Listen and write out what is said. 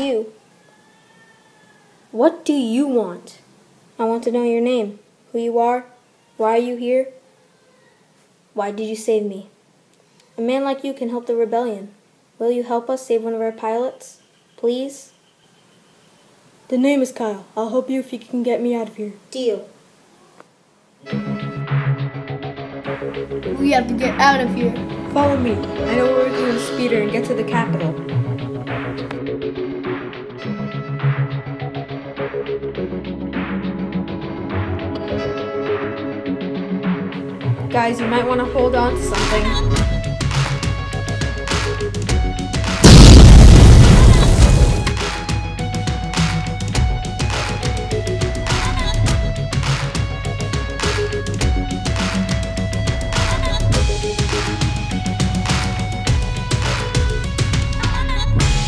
you? What do you want? I want to know your name, who you are, why are you here? Why did you save me? A man like you can help the rebellion. Will you help us save one of our pilots? Please? The name is Kyle. I'll help you if you can get me out of here. Deal. We have to get out of here. Follow me. I know where we can get a speeder and get to the capital. Guys, you might want to hold on to something.